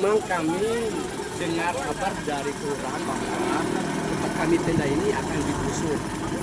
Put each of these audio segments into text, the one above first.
memang kami dengar kabar dari kelurahan bahwa tempat kami tenda ini akan digusur.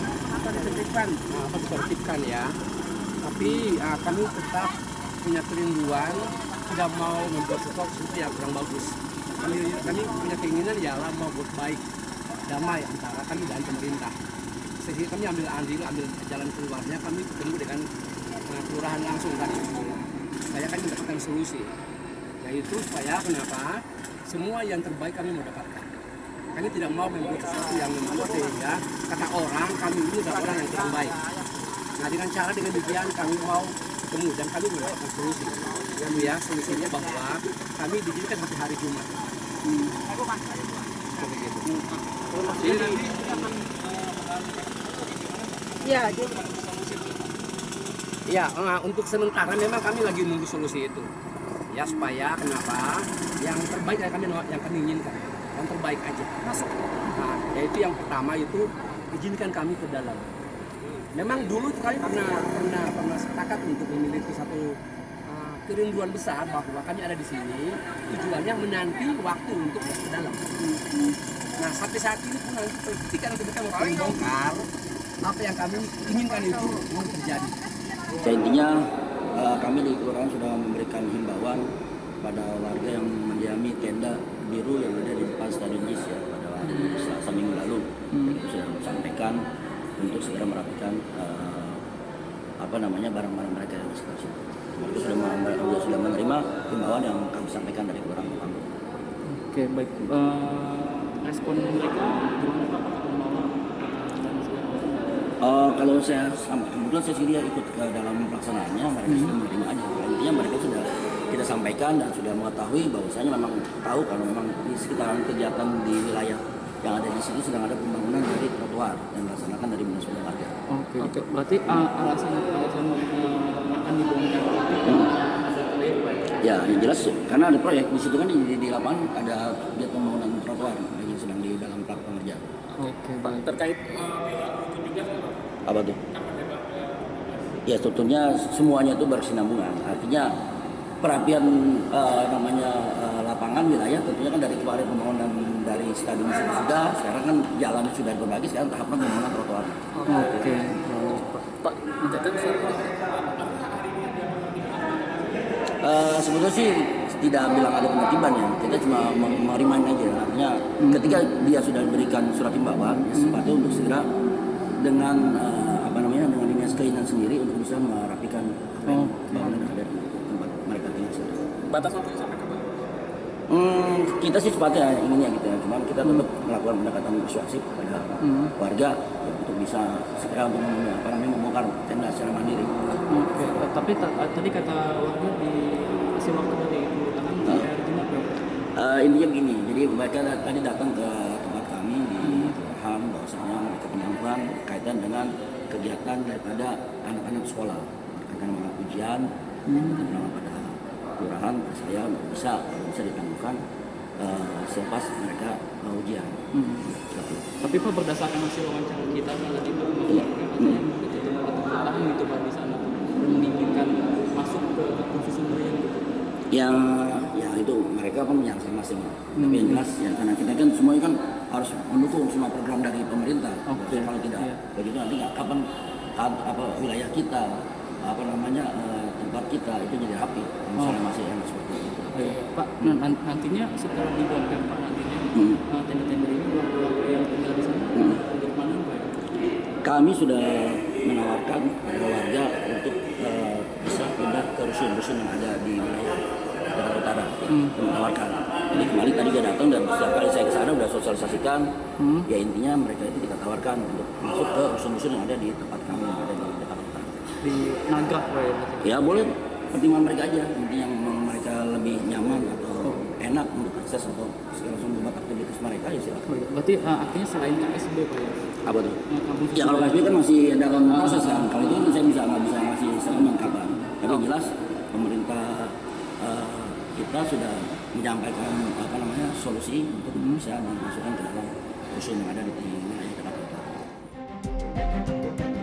Ditertibkan ya. Tapi kami tetap punya kerinduan, tidak mau membuat sesuatu yang kurang bagus. Kami punya keinginan ialah mau buat baik, damai antara kami dan pemerintah. Sehingga kami ambil jalan keluarnya, kami ketemu dengan kelurahan langsung tadi. Saya kan mendapatkan solusi, yaitu supaya kenapa semua yang terbaik kami mau dapatkan. Kami tidak mau membuat sesuatu yang membuat sehingga kata orang kami ini adalah orang yang kurang baik. Nah dengan demikian kami mau ketemu dan kami mendapatkan solusi. Ya solusinya bahwa kami dijadikan hari Jumat. Ya, untuk sementara memang kami lagi nunggu solusi itu. Ya supaya kenapa yang terbaik yang kami inginkan, yang terbaik aja masuk. Nah, yaitu yang pertama itu izinkan kami ke dalam. Memang dulu kami pernah sepakat untuk memiliki satu kerinduan besar bahwa kami ada di sini, tujuannya menanti waktu untuk ke dalam. Nah sampai saat ini pun nanti ketika mereka mau membongkar apa yang kami inginkan itu mau terjadi. Ya, intinya kami di kelurahan sudah memberikan himbauan pada warga yang mendiami tenda biru yang ada di depan Stadion JIS ya, pada hari Selasa minggu lalu. Kita sudah sampaikan untuk segera merapikan barang-barang mereka yang di sekitar situ. Mereka sudah menerima himbauan yang kami sampaikan dari kelurahan Pambu. Oke, baik. Respon mereka gimana Pak? Kalau saya kebetulan saya sendiri ikut ke dalam pelaksanaannya, mereka sudah menerima aja. Intinya mereka sudah kita sampaikan dan sudah mengetahui bahwasanya memang tahu kalau memang di sekitaran kegiatan di wilayah yang ada di sini sedang ada pembangunan dari trotoar yang dilaksanakan dari dinas warga. Oke. Berarti alasan akan dibongkar. Ya, yang jelas karena ada proyek di situ kan di lapangan ada kegiatan pembangunan trotoar yang sedang di dalam tahap pengerjaan. Oke, Bang. Terkait apa tuh? Ya sebetulnya semuanya itu berkesinambungan. Artinya perapian lapangan wilayah tentunya kan dari kemarin pembangunan dari stadion sudah, sekarang kan jalannya sudah berbagi, sekarang tahap pembangunan trotoar. Oke. Pak, sebetulnya sih tidak bilang ada penertiban ya, kita cuma merimain aja. Artinya ketika dia sudah diberikan surat himbauan, sepatutnya untuk segera dengan dengan dinas keinginan sendiri untuk bisa merapikan bangunan yang ada di tempat mereka tinggal. batas waktunya sampai kapan? Kita sih sepatutnya inginnya gitu ya, cuman kita tetap melakukan pendekatan persuasif pada warga untuk bisa segera untuk membongkar tenda secara mandiri. Oke, tapi tadi kata warga dikasih waktu dari kelurahan hari Jumat berapa? Intinya begini, jadi mereka tadi datang ke tempat kami di kelurahan bahwasanya mereka penyambungan berkaitan dengan kegiatan daripada anak-anak sekolah, berkaitan dengan ujian, pada kelurahan saya bisa ditangguhkan selepas mereka ujian. Tapi Pak, berdasarkan hasil wawancara kita tadi Pak, katanya itu bertahan gitu Pak di sana dan menginginkan masuk ke kursi sumbernya gitu. Ya itu mereka kan punya masing-masing. Tapi yang jelas ya karena kita kan semuanya kan harus mendukung semua program dari pemerintah. Kalau tidak begitu nanti kapan wilayah kita tempat kita itu jadi api misalnya masih yang seperti itu. Pak, nantinya setelah dibongkar Pak nantinya tenda-tenda ini warga yang tinggal di sana dari mana Pak? Kami sudah menawarkan kepada warga untuk bisa pindah ke rusun-rusun yang ada di wilayah Jakarta Utara. Menawarkan. Jadi kemarin tadi dia datang dan setiap kali saya ke sana sudah sosialisasikan. Ya intinya mereka itu kita tawarkan untuk masuk ke rusun-rusun yang ada di tempat kami yang ada di Jakarta Utara. Di Nagrah Pak ya? Ya boleh, pertimbangan mereka aja. Intinya yang mereka lebih nyaman atau enak untuk akses atau langsung buat aktivitas mereka ya silakan. Berarti artinya selain KSB Pak ya? Apa tuh? Ya kalau KSB kan masih dalam proses kan. Kalau itu saya nggak bisa masih sepenuhnya kapan. Tapi jelas pemerintah kita sudah menyampaikan solusi untuk bisa dimasukkan ke dalam rusun yang ada di wilayah Jakarta Utara.